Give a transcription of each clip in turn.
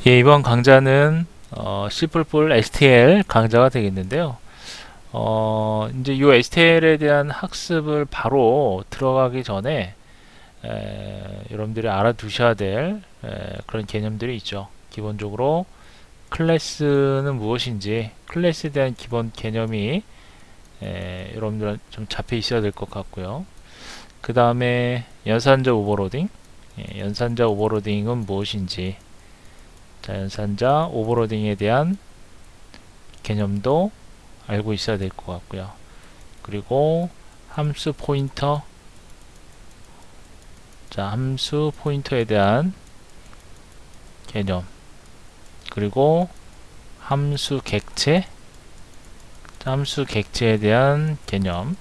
예, 이번 강좌는 C++ STL 강좌가 되겠는데요. 이제 이 STL에 대한 학습을 바로 들어가기 전에 여러분들이 알아두셔야 될 그런 개념들이 있죠. 기본적으로 클래스는 무엇인지, 클래스에 대한 기본 개념이 여러분들 좀 잡혀 있어야 될 것 같고요. 그 다음에 연산자 오버로딩, 연산자 오버로딩은 무엇인지, 연산자 오버로딩에 대한 개념도 알고 있어야 될 것 같고요. 그리고 함수 포인터, 함수 포인터에 대한 개념, 그리고 함수 객체, 함수 객체에 대한 개념,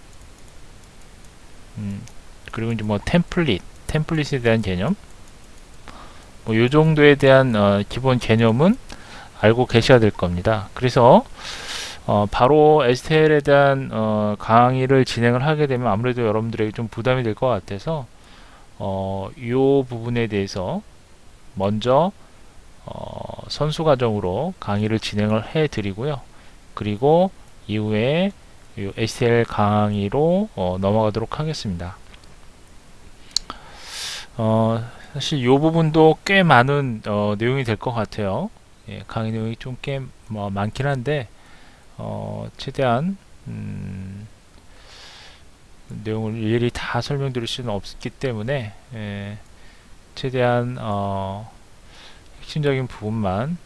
그리고 이제 뭐 템플릿에 대한 개념, 뭐 요 정도에 대한 기본 개념은 알고 계셔야 될 겁니다. 그래서 바로 STL에 대한 강의를 진행을 하게 되면 아무래도 여러분들에게 좀 부담이 될 것 같아서 이 부분에 대해서 먼저 선수 과정으로 강의를 진행을 해 드리고요. 그리고 이후에 이 STL 강의로 넘어가도록 하겠습니다. 사실 이 부분도 꽤 많은 내용이 될 것 같아요. 예, 강의 내용이 좀 꽤 많긴 한데 최대한 내용을 일일이 다 설명드릴 수는 없기 때문에 최대한 핵심적인 부분만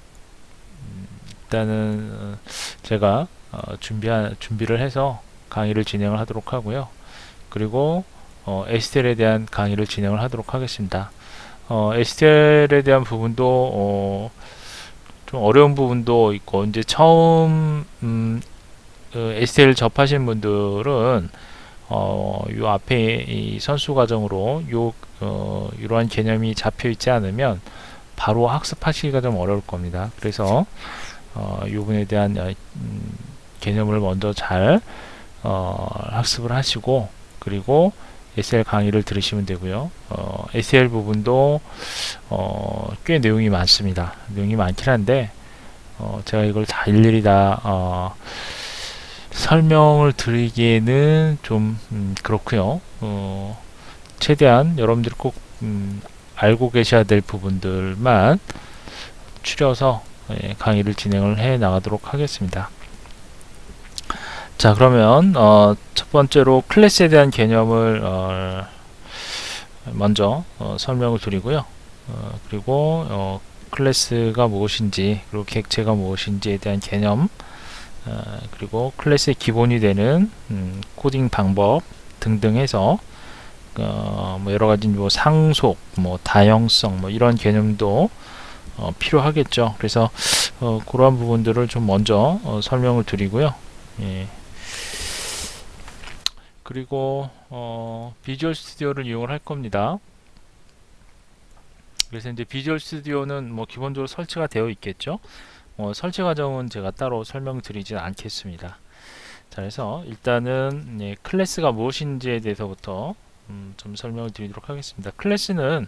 일단은 제가 준비를 해서 강의를 진행을 하도록 하고요. 그리고 STL에 대한 강의를 진행을 하도록 하겠습니다. STL에 대한 부분도 좀 어려운 부분도 있고, 이제 처음 STL 접하신 분들은 요 앞에 이 선수 과정으로 이러한 개념이 잡혀 있지 않으면 바로 학습하시기가 좀 어려울 겁니다. 그래서 이 부분에 대한 개념을 먼저 잘 학습을 하시고, 그리고 STL 강의를 들으시면 되고요. STL 부분도 꽤 내용이 많습니다. 내용이 많긴 한데 제가 이걸 다 일일이 다 설명을 드리기에는 좀 그렇고요. 최대한 여러분들이 꼭 알고 계셔야 될 부분들만 추려서 강의를 진행을 해 나가도록 하겠습니다. 자, 그러면 첫 번째로 클래스에 대한 개념을 먼저 설명을 드리고요. 그리고 클래스가 무엇인지, 그리고 객체가 무엇인지에 대한 개념, 그리고 클래스의 기본이 되는 코딩 방법 등등 해서 뭐 여러가지 뭐 상속, 뭐 다형성, 뭐 이런 개념도 필요하겠죠. 그래서 그러한 부분들을 좀 먼저 설명을 드리고요. 예. 그리고 비주얼 스튜디오를 이용을 할 겁니다. 그래서 이제 비주얼 스튜디오는 뭐 기본적으로 설치가 되어 있겠죠. 설치 과정은 제가 따로 설명드리지 않겠습니다. 자, 그래서 일단은 클래스가 무엇인지에 대해서부터 좀 설명을 드리도록 하겠습니다. 클래스는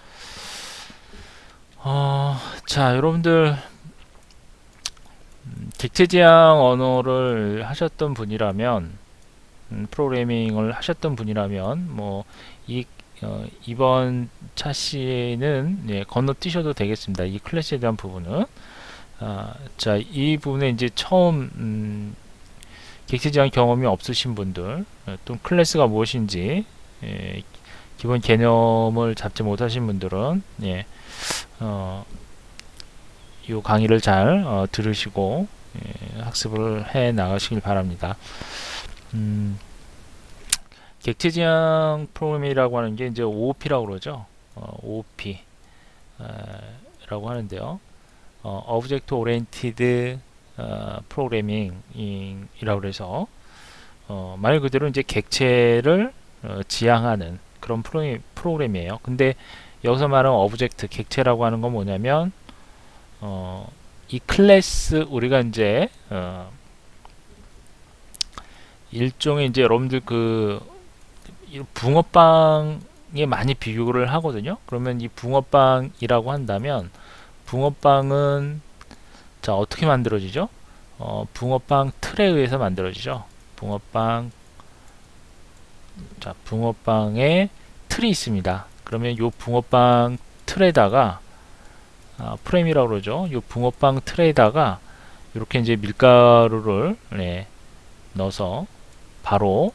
자, 여러분들 객체 지향 언어를 하셨던 분이라면, 프로그래밍을 하셨던 분이라면 뭐 이번 차시에는 건너뛰셔도 되겠습니다. 이 클래스에 대한 부분은 자, 이 부분에 이제 처음 객체 지향 경험이 없으신 분들, 또 클래스가 무엇인지 기본 개념을 잡지 못하신 분들은 이 강의를 잘 들으시고 학습을 해 나가시길 바랍니다. 객체 지향 프로그램이라고 하는 게 이제 OOP라고 그러죠. OOP 라고 하는데요. Object Oriented Programming이라고 해서 말 그대로 이제 객체를 지향하는 그런 프로그램이에요. 근데 여기서 말하는 오브젝트, 객체라고 하는 건 뭐냐면 이 클래스, 우리가 이제 일종의 이제 여러분들 그 붕어빵에 많이 비교를 하거든요. 그러면 이 붕어빵이라고 한다면 붕어빵은 자 어떻게 만들어지죠? 붕어빵 틀에 의해서 만들어지죠. 붕어빵에 틀이 있습니다. 그러면 요 붕어빵 틀에다가 프레임이라고 그러죠. 요 붕어빵 틀에다가 이렇게 이제 밀가루를 넣어서 바로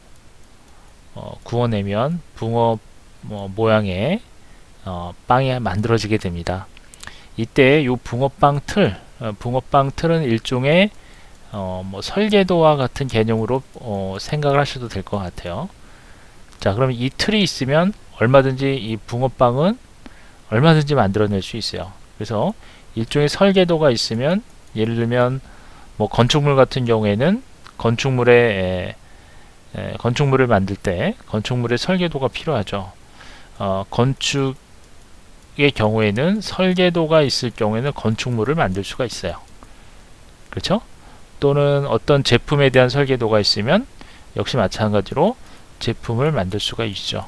구워내면 붕어 모양의 빵이 만들어지게 됩니다. 이때 요 붕어빵 틀은 일종의 뭐 설계도와 같은 개념으로 생각을 하셔도 될 것 같아요. 자, 그러면 이 틀이 있으면 얼마든지 이 붕어빵은 얼마든지 만들어낼 수 있어요. 그래서 일종의 설계도가 있으면 예를 들면 뭐 건축물 같은 경우에는 건축물을 만들 때 건축물의 설계도가 필요하죠. 건축의 경우에는 설계도가 있을 경우에는 건축물을 만들 수가 있어요. 그렇죠? 또는 어떤 제품에 대한 설계도가 있으면 역시 마찬가지로 제품을 만들 수가 있죠.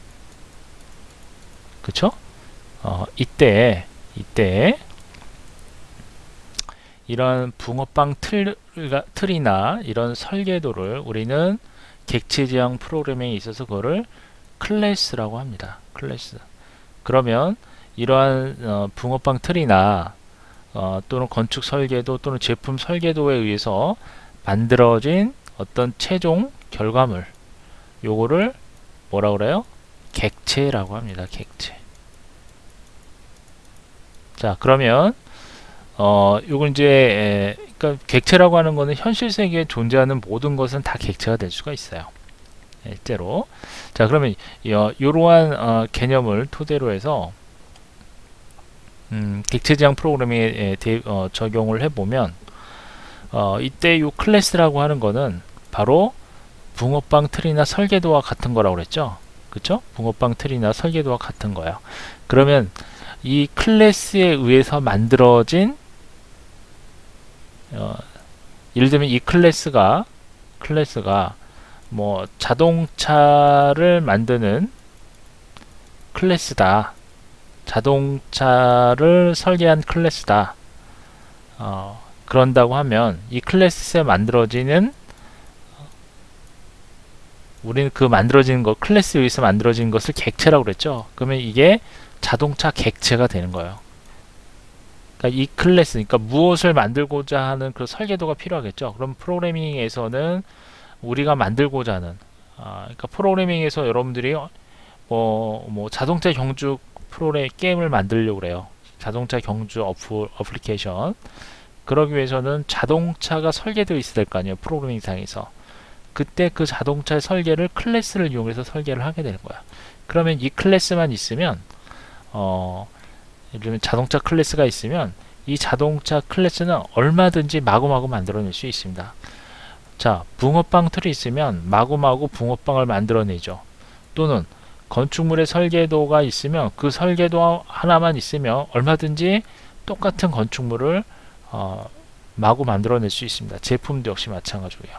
그렇죠? 이때 이런 붕어빵 틀이나 이런 설계도를 우리는 객체 지향 프로그래밍에 있어서 그거를 클래스라고 합니다. 클래스. 그러면 이러한 붕어빵 틀이나 또는 건축 설계도 또는 제품 설계도에 의해서 만들어진 어떤 최종 결과물, 요거를 뭐라 그래요? 객체라고 합니다. 객체. 자, 그러면 요건 이제 그러니까 객체라고 하는 거는 현실 세계에 존재하는 모든 것은 다 객체가 될 수가 있어요. 실제로. 자, 그러면 이러한 개념을 토대로 해서 객체 지향 프로그래밍에 적용을 해보면 이때 요 클래스라고 하는 거는 바로 붕어빵 틀이나 설계도와 같은 거라고 그랬죠. 그쵸? 붕어빵 틀이나 설계도와 같은 거예요. 그러면 이 클래스에 의해서 만들어진 예를 들면 이 클래스가 뭐 자동차를 만드는 클래스다. 자동차를 설계한 클래스다. 그런다고 하면 이 클래스에 만들어지는 우리는 그 만들어지는 것, 클래스에 의해서 만들어진 것을 객체라고 그랬죠. 그러면 이게 자동차 객체가 되는 거예요. 그러니까 이 클래스, 그러니까 무엇을 만들고자 하는 그 설계도가 필요하겠죠. 그럼 프로그래밍에서는 우리가 만들고자 하는, 그러니까 프로그래밍에서 여러분들이 뭐 자동차 경주 게임을 만들려고 그래요. 자동차 경주 어플리케이션. 그러기 위해서는 자동차가 설계되어 있어야 될 거 아니에요. 프로그래밍 상에서. 그때 그 자동차의 설계를 클래스를 이용해서 설계를 하게 되는 거야. 그러면 이 클래스만 있으면 예를 들면 자동차 클래스가 있으면 이 자동차 클래스는 얼마든지 마구마구 만들어낼 수 있습니다. 자, 붕어빵 틀이 있으면 마구마구 붕어빵을 만들어내죠. 또는 건축물의 설계도가 있으면 그 설계도 하나만 있으면 얼마든지 똑같은 건축물을 마구 만들어낼 수 있습니다. 제품도 역시 마찬가지고요.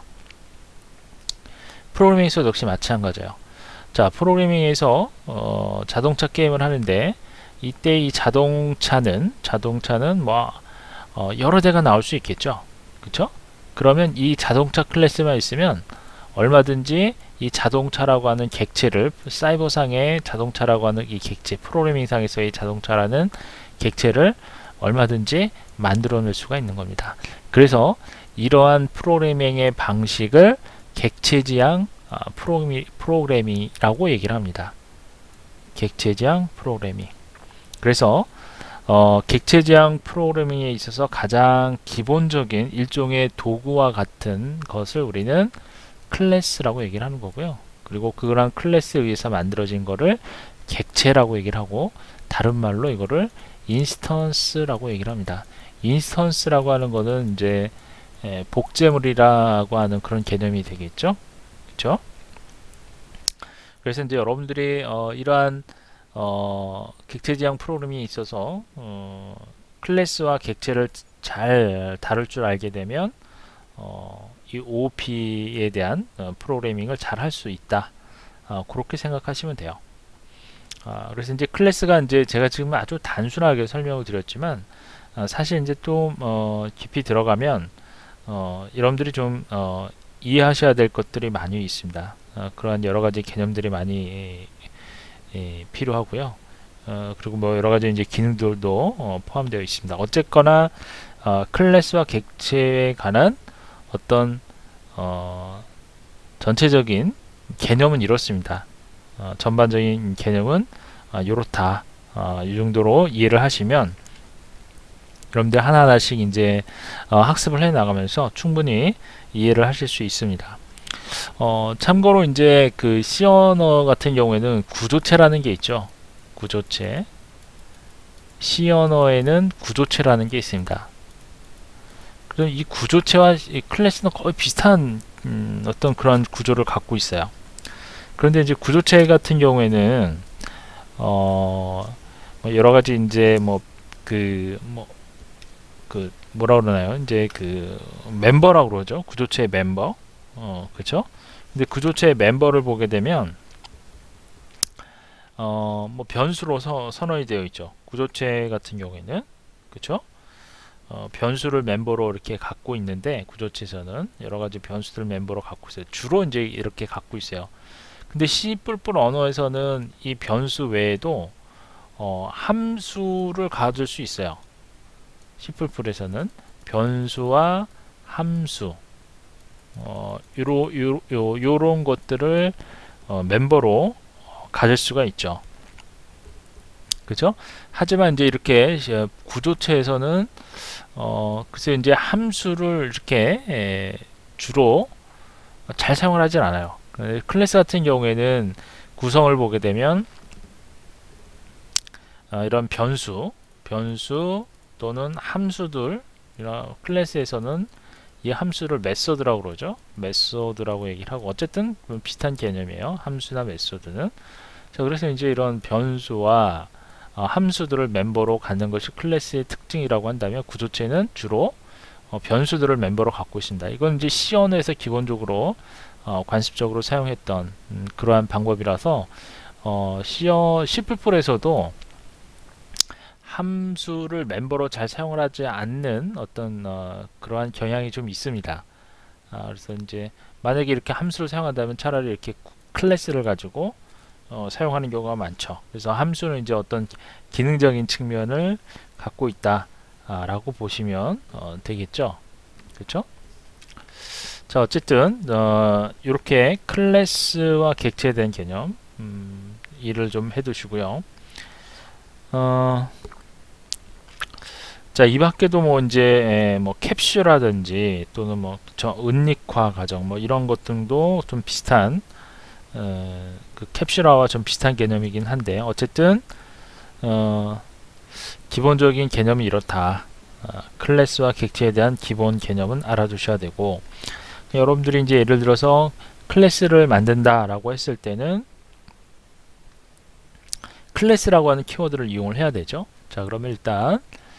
프로그래밍에서도 역시 마찬가지예요. 자, 프로그래밍에서 자동차 게임을 하는데 이때 이 자동차는 뭐 여러 대가 나올 수 있겠죠. 그쵸? 그러면 이 자동차 클래스만 있으면 얼마든지 이 자동차라고 하는 객체를 사이버상의 자동차라고 하는 이 객체, 프로그래밍상에서의 자동차라는 객체를 얼마든지 만들어낼 수가 있는 겁니다. 그래서 이러한 프로그래밍의 방식을 객체지향 프로그래밍이라고 얘기를 합니다. 객체지향 프로그래밍. 그래서 객체지향 프로그래밍에 있어서 가장 기본적인 일종의 도구와 같은 것을 우리는 클래스라고 얘기를 하는 거고요. 그리고 그런 클래스에 의해서 만들어진 거를 객체라고 얘기를 하고, 다른 말로 이거를 인스턴스라고 얘기를 합니다. 인스턴스라고 하는 거는 이제 복제물이라고 하는 그런 개념이 되겠죠. 그렇죠? 그래서 이제 여러분들이 이러한 객체지향 프로그래밍에 있어서 클래스와 객체를 잘 다룰 줄 알게 되면 이 OOP에 대한 프로그래밍을 잘 할 수 있다. 그렇게 생각하시면 돼요. 그래서 이제 클래스가 이제 제가 지금 아주 단순하게 설명을 드렸지만 사실 이제 또 깊이 들어가면 여러분들이 좀 이해하셔야 될 것들이 많이 있습니다. 그러한 여러 가지 개념들이 많이 필요하고요. 그리고 뭐 여러 가지 이제 기능들도 포함되어 있습니다. 어쨌거나 클래스와 객체에 관한 어떤 전체적인 개념은 이렇습니다. 전반적인 개념은 요렇다. 이 정도로 이해를 하시면 여러분들 하나하나씩 이제 학습을 해 나가면서 충분히 이해를 하실 수 있습니다. 참고로 이제 그 C 언어 같은 경우에는 구조체라는 게 있죠. 구조체. C 언어에는 구조체라는 게 있습니다. 그럼 이 구조체와 이 클래스는 거의 비슷한 어떤 그런 구조를 갖고 있어요. 그런데 이제 구조체 같은 경우에는 뭐 여러 가지 이제 뭐라 그러나요? 이제 그 멤버라고 그러죠. 구조체의 멤버. 그렇죠? 근데 구조체의 멤버를 보게 되면 뭐 변수로 선언이 되어 있죠. 구조체 같은 경우에는 그렇죠? 변수를 멤버로 이렇게 갖고 있는데 구조체에서는 여러 가지 변수들 멤버로 갖고 있어요. 주로 이제 이렇게 갖고 있어요. 근데 C++ 언어에서는 이 변수 외에도 함수를 가질 수 있어요. C++에서는 변수와 함수 요런 것들을 멤버로 가질 수가 있죠. 그죠? 하지만 이제 이렇게 구조체에서는 글쎄 이제 함수를 이렇게 주로 잘 사용을 하진 않아요. 클래스 같은 경우에는 구성을 보게 되면 이런 변수 또는 함수들 이런 클래스에서는 이 함수를 메소드라고 그러죠. 메소드라고 얘기를 하고 어쨌든 비슷한 개념이에요. 함수나 메소드는. 자, 그래서 이제 이런 변수와 함수들을 멤버로 갖는 것이 클래스의 특징이라고 한다면 구조체는 주로 변수들을 멤버로 갖고 있습니다. 이건 이제 C 언어에서 기본적으로 관습적으로 사용했던 그러한 방법이라서 C++에서도 함수를 멤버로 잘 사용을 하지 않는 어떤 그러한 경향이 좀 있습니다. 그래서 이제 만약에 이렇게 함수를 사용한다면 차라리 이렇게 클래스를 가지고 사용하는 경우가 많죠. 그래서 함수는 이제 어떤 기능적인 측면을 갖고 있다 라고 보시면 되겠죠. 그렇죠? 자, 어쨌든 이렇게 클래스와 객체에 대한 개념 이해를 좀 해두시고요. 자, 이 밖에도 뭐 이제 뭐 캡슐이라든지 또는 뭐 은닉화 과정 뭐 이런 것들도 좀 비슷한 그 캡슐화와 좀 비슷한 개념이긴 한데 어쨌든 기본적인 개념이 이렇다. 클래스와 객체에 대한 기본 개념은 알아두셔야 되고 여러분들이 이제 예를 들어서 클래스를 만든다라고 했을 때는 클래스라고 하는 키워드를 이용을 해야 되죠. 자, 그러면 일단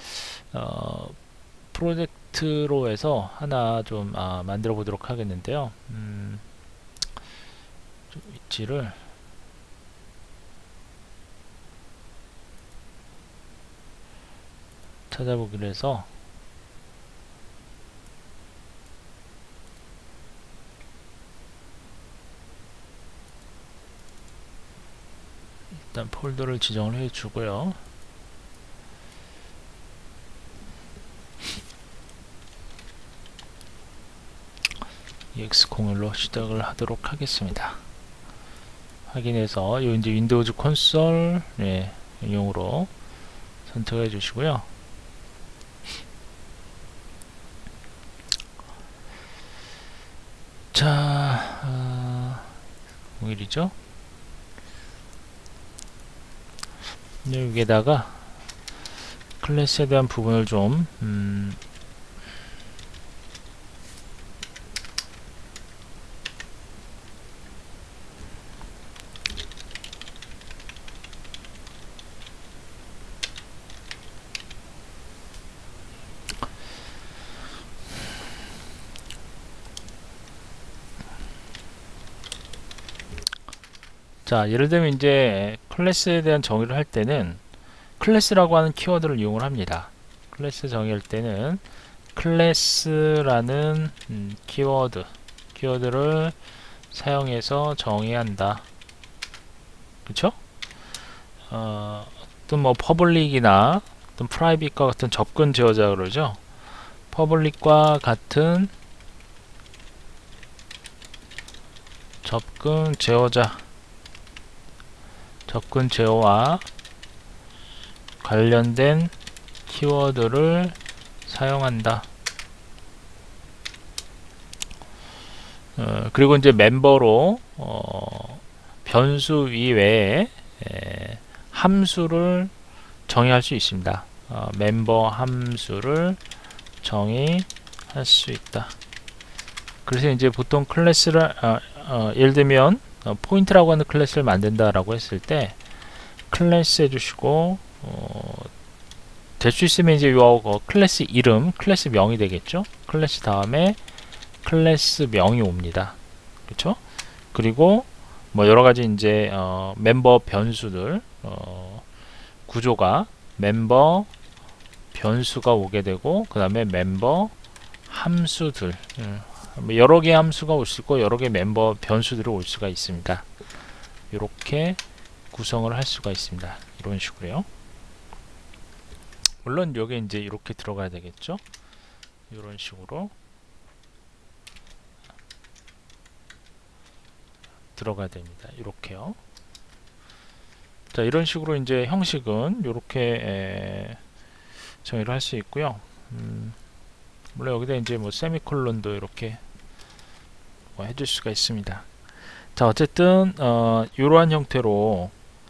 프로젝트로 해서 하나 좀 만들어 보도록 하겠는데요. 좀 위치를 찾아보기로 해서 일단 폴더를 지정을 해 주고요. EX01로 시작을 하도록 하겠습니다. 확인해서 이제 윈도우즈 콘솔 용으로 선택해 주시고요. 자, 01이죠. 여기에다가 클래스에 대한 부분을 좀 자, 예를 들면 이제 클래스에 대한 정의를 할 때는 클래스라고 하는 키워드를 이용을 합니다. 클래스 정의할 때는 클래스라는 키워드를 사용해서 정의한다. 그쵸? 또 뭐 퍼블릭이나 또 프라이빗과 같은 접근 제어자 그러죠. 퍼블릭과 같은 접근 제어와 관련된 키워드를 사용한다. 그리고 이제 멤버로 변수 이외에 함수를 정의할 수 있습니다. 멤버 함수를 정의할 수 있다. 그래서 이제 보통 클래스를 예를 들면 포인트라고 하는 클래스를 만든다라고 했을 때 클래스 해주시고 될 수 있으면 이제 요 클래스 이름, 클래스 명이 되겠죠. 클래스 다음에 클래스 명이 옵니다. 그렇죠? 그리고 뭐 여러 가지 이제 멤버 변수들 구조가 멤버 변수가 오게 되고 그 다음에 멤버 함수들 여러 개의 함수가 올 수 있고 여러 개의 멤버 변수들이 올 수가 있습니다. 이렇게 구성을 할 수가 있습니다. 이런 식으로요. 물론 여기 이제 이렇게 들어가야 되겠죠. 이런 식으로 들어가야 됩니다. 이렇게요. 자, 이런 식으로 이제 형식은 이렇게 정의를 할 수 있고요. 물론 여기다 이제 뭐 세미콜론도 이렇게 뭐 해줄 수가 있습니다. 자, 어쨌든 이러한 형태로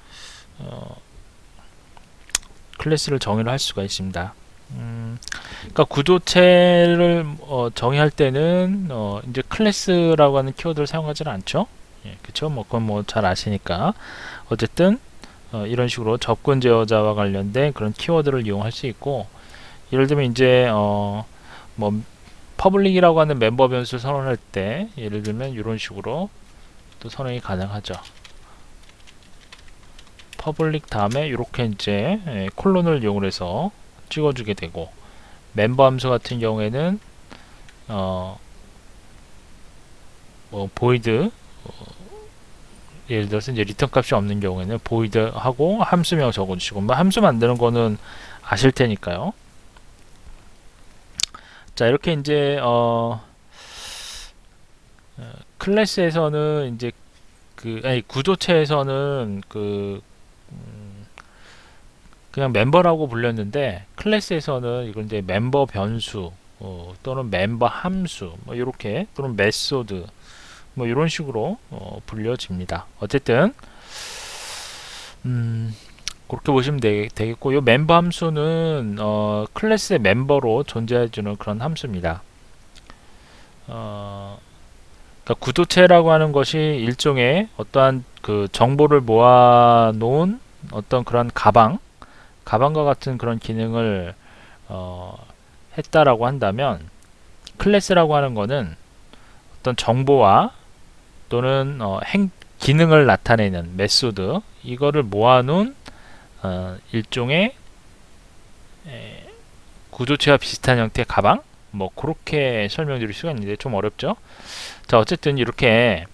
클래스를 정의를 할 수가 있습니다. 그러니까 구조체를 정의할 때는 이제 클래스라고 하는 키워드를 사용하지는 않죠. 예, 그쵸? 뭐 그건 뭐 잘 아시니까. 어쨌든 이런 식으로 접근 제어자와 관련된 그런 키워드를 이용할 수 있고, 예를 들면 이제 뭐 퍼블릭이라고 하는 멤버 변수를 선언할 때 예를 들면 이런 식으로 또 선언이 가능하죠. 퍼블릭 다음에 이렇게 이제 콜론을 이용해서 찍어주게 되고, 멤버 함수 같은 경우에는 뭐 보이드 예를 들어서 이제 리턴 값이 없는 경우에는 보이드 하고 함수명 적어주시고, 뭐 함수 만드는 거는 아실 테니까요. 자, 이렇게 이제 클래스에서는 이제 구조체에서는 그냥 멤버라고 불렸는데, 클래스에서는 이걸 이제 멤버 변수 또는 멤버 함수 뭐 이렇게, 또는 메소드 뭐 이런 식으로 불려집니다. 어쨌든 그렇게 보시면 되겠고, 이 멤버 함수는 클래스의 멤버로 존재해주는 그런 함수입니다. 그러니까 구조체라고 하는 것이 일종의 어떠한 그 정보를 모아놓은 어떤 그런 가방과 같은 그런 기능을 했다라고 한다면, 클래스라고 하는 거는 어떤 정보와 또는 기능을 나타내는 메소드, 이거를 모아놓은 일종의 구조체와 비슷한 형태의 가방, 뭐 그렇게 설명드릴 수가 있는데 좀 어렵죠. 자, 어쨌든 이렇게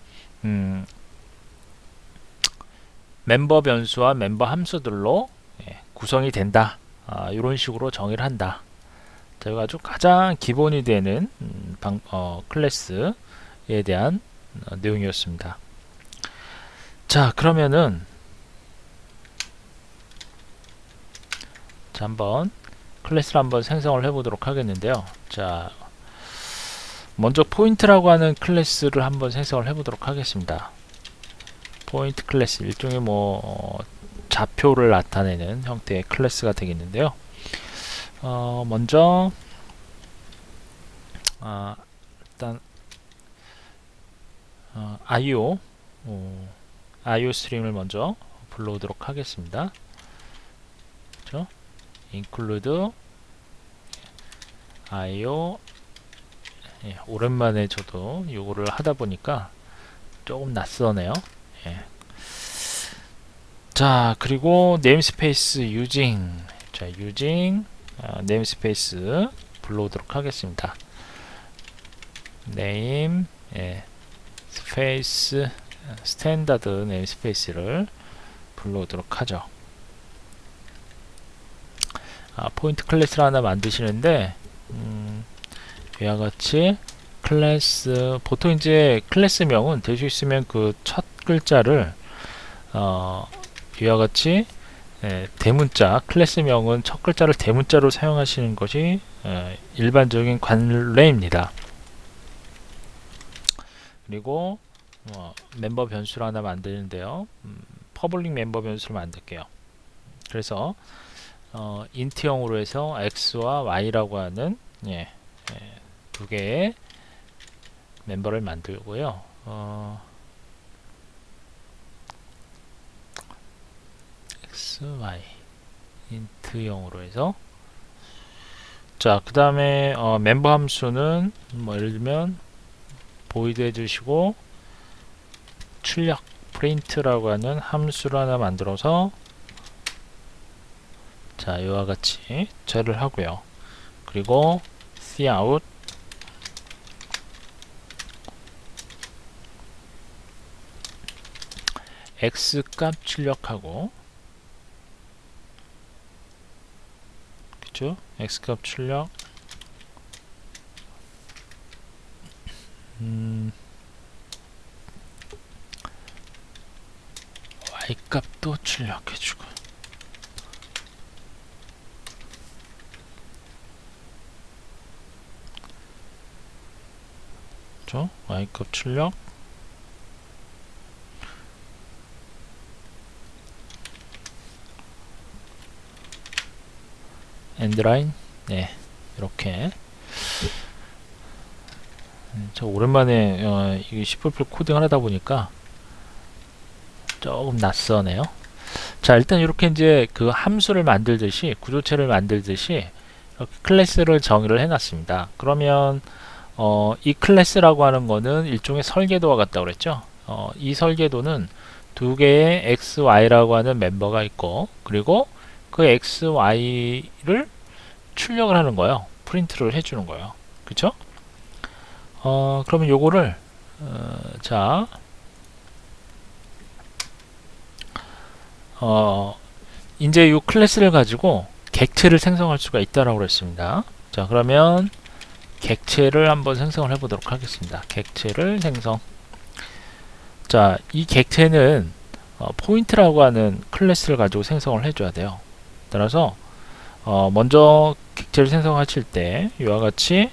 멤버 변수와 멤버 함수들로 구성이 된다. 이런 식으로 정의를 한다. 자, 이거 아주 가장 기본이 되는 클래스에 대한 내용이었습니다. 자, 그러면은 자, 한번 클래스를 한번 생성을 해보도록 하겠는데요. 자, 먼저 포인트라고 하는 클래스를 한번 생성을 해보도록 하겠습니다. 포인트 클래스, 일종의 뭐 좌표를 나타내는 형태의 클래스가 되겠는데요. 먼저 일단 IO 스트림을 먼저 불러오도록 하겠습니다. 그렇죠? include IO. 예, 오랜만에 저도 요거를 하다 보니까 조금 낯서네요. 예. 자, 그리고 namespace using. 자, using 네임스페이스 불러오도록 하겠습니다. 네임 스페이스 스탠다드 네임스페이스를 불러오도록 하죠. 포인트 클래스를 하나 만드시는데 이와 같이 클래스, 보통 이제 클래스명은 될 수 있으면 그 첫 글자를 이와 같이 대문자, 클래스명은 첫 글자를 대문자로 사용하시는 것이 일반적인 관례입니다. 그리고 멤버 변수를 하나 만드는데요. 퍼블릭 멤버 변수를 만들게요. 그래서 인트형으로 해서 x와 y라고 하는 두 개의 멤버를 만들고요. x, y 인트형으로 해서 자, 그 다음에 멤버 함수는 뭐 예를 들면 보이드 해주시고 출력 프린트라고 하는 함수를 하나 만들어서 자, 이와 같이 제를 하고요. 그리고 cout x 값 출력하고, 그죠? x 값 출력 y 값도 출력해주고, 그죠? y 값 출력 엔드라인 이렇게 저 오랜만에 이게 C++ 코딩 하다 보니까 조금 낯서네요. 자, 일단 이렇게 이제 그 함수를 만들듯이 구조체를 만들듯이 이렇게 클래스를 정의를 해놨습니다. 그러면 이 클래스라고 하는 거는 일종의 설계도와 같다고 그랬죠. 이 설계도는 두 개의 x, y라고 하는 멤버가 있고, 그리고 그 x, y를 출력을 하는 거예요. 프린트를 해주는 거예요. 그쵸? 그러면 요거를 자, 이제 요 클래스를 가지고 객체를 생성할 수가 있다라고 그랬습니다. 자, 그러면 객체를 한번 생성을 해보도록 하겠습니다. 객체를 생성. 자, 이 객체는 포인트라고 하는 클래스를 가지고 생성을 해줘야 돼요. 따라서 먼저 객체를 생성하실 때 이와 같이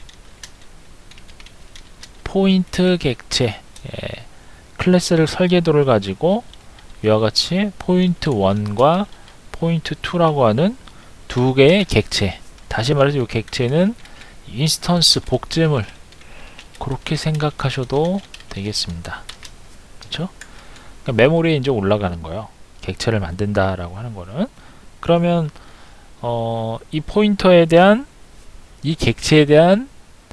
포인트 객체 클래스를 설계도를 가지고 이와 같이 포인트 1과 포인트 2라고 하는 두 개의 객체, 다시 말해서 이 객체는 인스턴스 복제물, 그렇게 생각하셔도 되겠습니다. 그렇죠? 그러니까 메모리에 이제 올라가는 거예요. 객체를 만든다라고 하는 거는. 그러면 이 포인터에 대한, 이 객체에 대한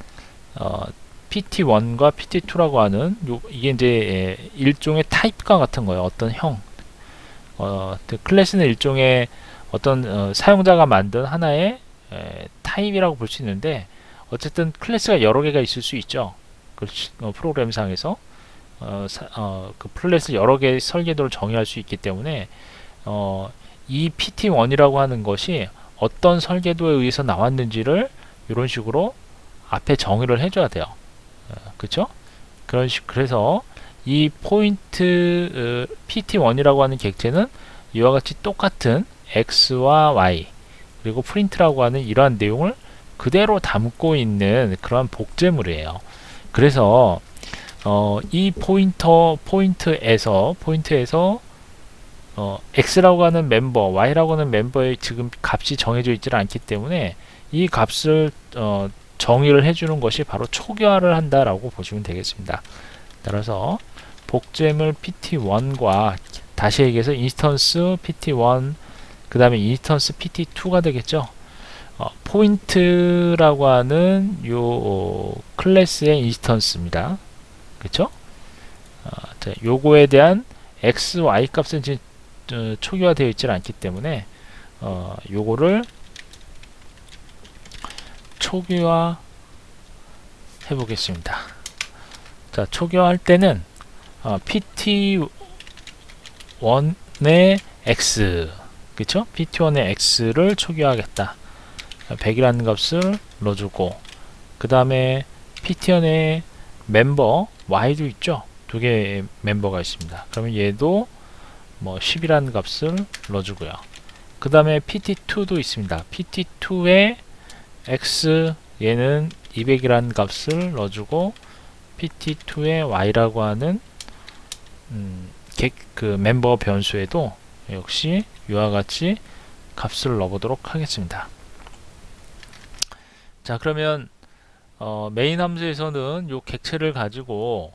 PT1과 PT2라고 하는 이게 이제 일종의 타입과 같은 거예요. 어떤 형. 클래스는 일종의 어떤 사용자가 만든 하나의 타입이라고 볼 수 있는데, 어쨌든 클래스가 여러 개가 있을 수 있죠. 프로그램상에서 그 클래스 여러 개의 설계도를 정의할 수 있기 때문에 이 PT1이라고 하는 것이 어떤 설계도에 의해서 나왔는지를 이런 식으로 앞에 정의를 해줘야 돼요. 그쵸? 그래서 이 포인트 PT1이라고 하는 객체는 이와 같이 똑같은 x와 y 그리고 프린트라고 하는 이러한 내용을 그대로 담고 있는 그러한 복제물이에요. 그래서 이 포인트에서 x라고 하는 멤버, y라고 하는 멤버의 지금 값이 정해져 있지 않기 때문에 이 값을 정의를 해주는 것이 바로 초기화를 한다라고 보시면 되겠습니다. 따라서 복제물 PT1과 다시 얘기해서 인스턴스 PT1 그 다음에 인스턴스 PT2가 되겠죠. 포인트라고 하는 요 클래스의 인스턴스입니다. 그쵸? 자, 요거에 대한 x, y 값은 지금 초기화되어 있지 않기 때문에 요거를 초기화 해 보겠습니다. 자, 초기화할 때는 PT1의 X, 그쵸? PT1의 X를 초기화하겠다. 100이라는 값을 넣어주고, 그 다음에 PT1의 멤버 Y도 있죠? 두 개의 멤버가 있습니다. 그러면 얘도 뭐 10이라는 값을 넣어주고요. 그 다음에 PT2도 있습니다. PT2의 X, 얘는 200이라는 값을 넣어주고, PT2의 Y라고 하는 그 멤버 변수에도 역시 이와 같이 값을 넣어보도록 하겠습니다. 자, 그러면 메인 함수에서는 요 객체를 가지고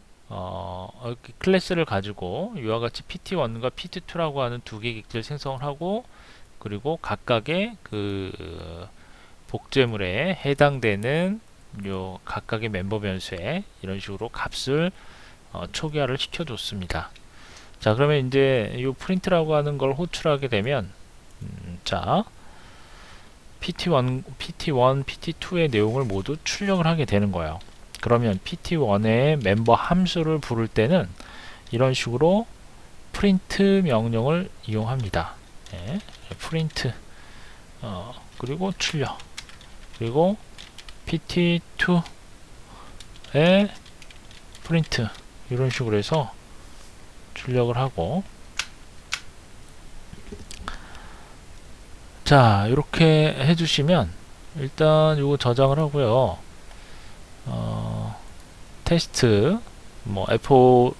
클래스를 가지고 이와 같이 PT1과 PT2라고 하는 두 개의 객체를 생성을 하고, 그리고 각각의 그 복제물에 해당되는 요 각각의 멤버 변수에 이런 식으로 값을 초기화를 시켜줬습니다. 자, 그러면 이제 이 프린트라고 하는 걸 호출하게 되면 자, PT1, PT2의 내용을 모두 출력을 하게 되는 거예요. 그러면 PT1의 멤버 함수를 부를 때는 이런 식으로 프린트 명령을 이용합니다. 네, 프린트 그리고 출력, 그리고 PT2의 프린트, 이런 식으로 해서 출력을 하고, 자, 이렇게 해주시면 일단 이거 저장을 하고요. 테스트 뭐 F5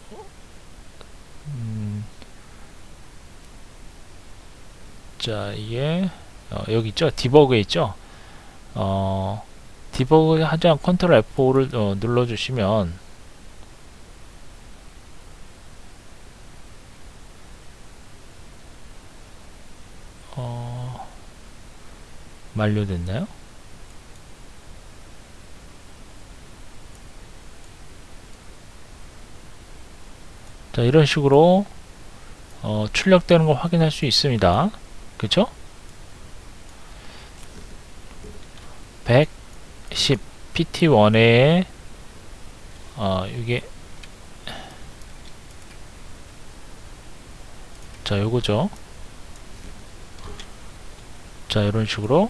자, 이게 여기 있죠? 디버그에 있죠? 디버그 하지 않고 컨트롤 F5를 눌러주시면 만료됐나요? 자, 이런 식으로 출력되는 걸 확인할 수 있습니다. 그쵸? 110 PT1에 이게 자, 요거죠. 자, 이런 식으로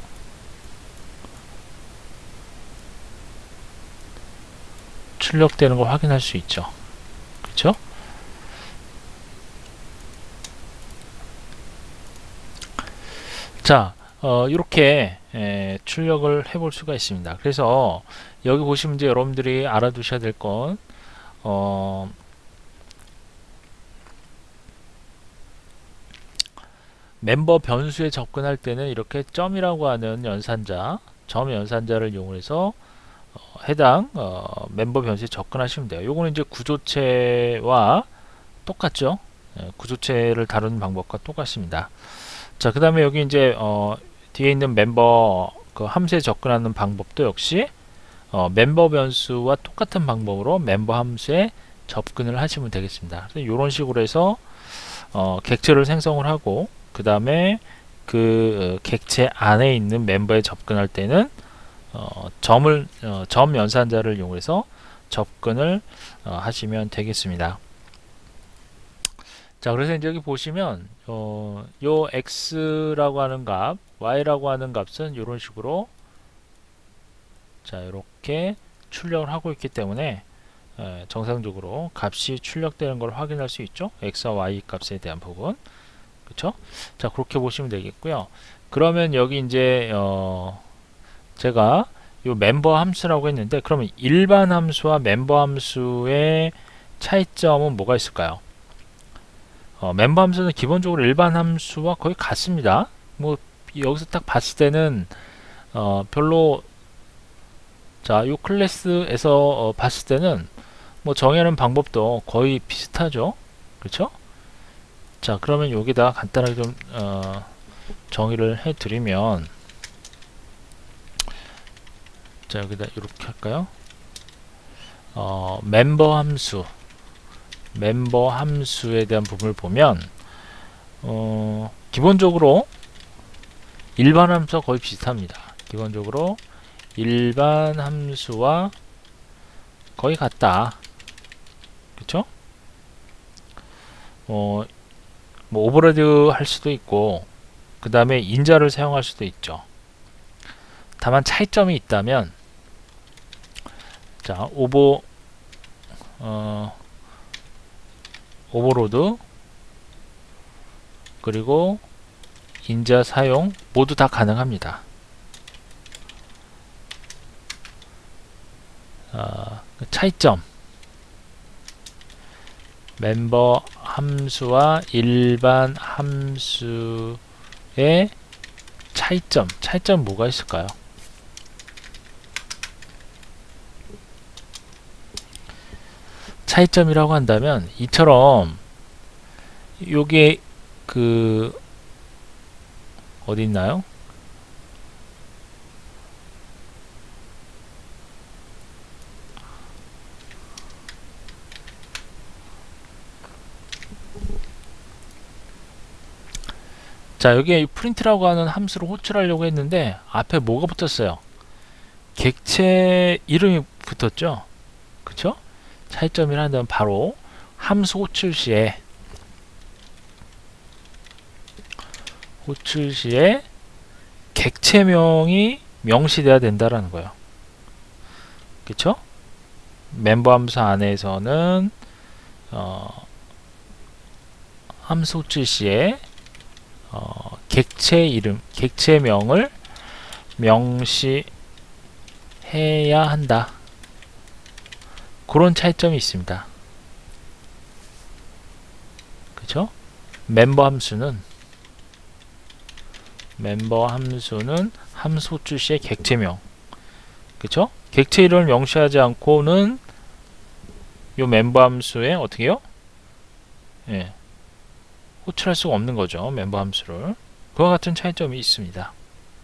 출력되는 걸 확인할 수 있죠. 그쵸? 자, 이렇게 출력을 해볼 수가 있습니다. 그래서 여기 보시면 이제 여러분들이 알아두셔야 될 건 멤버 변수에 접근할 때는 이렇게 점이라고 하는 연산자, 점 연산자를 이용해서 해당 멤버 변수에 접근하시면 돼요. 요거는 이제 구조체와 똑같죠. 구조체를 다루는 방법과 똑같습니다. 자, 그 다음에 여기 이제 뒤에 있는 멤버 그 함수에 접근하는 방법도 역시 멤버 변수와 똑같은 방법으로 멤버 함수에 접근을 하시면 되겠습니다. 이런 식으로 해서 객체를 생성을 하고, 그 다음에 그 객체 안에 있는 멤버에 접근할 때는 점 연산자를 이용해서 접근을 하시면 되겠습니다. 자, 그래서 이제 여기 보시면 요 x라고 하는 값, y라고 하는 값은 이런 식으로 자, 이렇게 출력을 하고 있기 때문에 정상적으로 값이 출력되는 걸 확인할 수 있죠. x와 y 값에 대한 부분, 그쵸? 자, 그렇게 보시면 되겠고요. 그러면 여기 이제 제가 요 멤버 함수라고 했는데, 그러면 일반 함수와 멤버 함수의 차이점은 뭐가 있을까요? 멤버 함수는 기본적으로 일반 함수와 거의 같습니다. 뭐 여기서 딱 봤을 때는 별로, 자, 요 클래스에서 봤을 때는 뭐 정의하는 방법도 거의 비슷하죠. 그렇죠? 자, 그러면 여기다 간단하게 좀 정의를 해 드리면, 자, 여기다 이렇게 할까요? 멤버 함수에 대한 부분을 보면 기본적으로 일반 함수와 거의 비슷합니다. 기본적으로 일반 함수와 거의 같다. 그쵸? 뭐 오버로드 할 수도 있고 그 다음에 인자를 사용할 수도 있죠. 다만 차이점이 있다면 자 오버로드 그리고 인자 사용 모두 다 가능합니다. 차이점 멤버 함수와 일반 함수의 차이점 뭐가 있을까요? 차이점이라고 한다면 이처럼 요게 어디 있나요? 자, 여기에 프린트라고 하는 함수를 호출하려고 했는데 앞에 뭐가 붙었어요? 객체 이름이 붙었죠? 그쵸? 차이점이라는 데는 바로 함수 호출 시에 객체명이 명시돼야 된다라는 거예요. 그쵸? 멤버 함수 안에서는 함수 호출 시에 객체 이름, 객체명을 명시해야 한다. 그런 차이점이 있습니다. 그쵸? 멤버 함수는 함수 호출 시의 객체명. 그쵸? 객체 이름을 명시하지 않고는 요 멤버 함수에 어떻게 해요? 예. 호출할 수가 없는 거죠. 멤버 함수를. 그와 같은 차이점이 있습니다.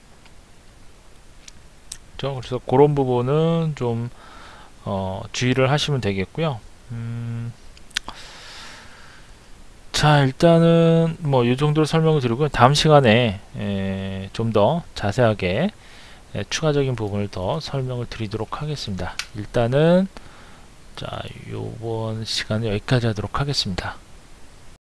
그래서 그런 부분은 좀 주의를 하시면 되겠고요. 자, 일단은 뭐 이 정도로 설명을 드리고 다음 시간에 좀 더 자세하게 추가적인 부분을 더 설명을 드리도록 하겠습니다. 일단은 자, 요번 시간에 여기까지 하도록 하겠습니다.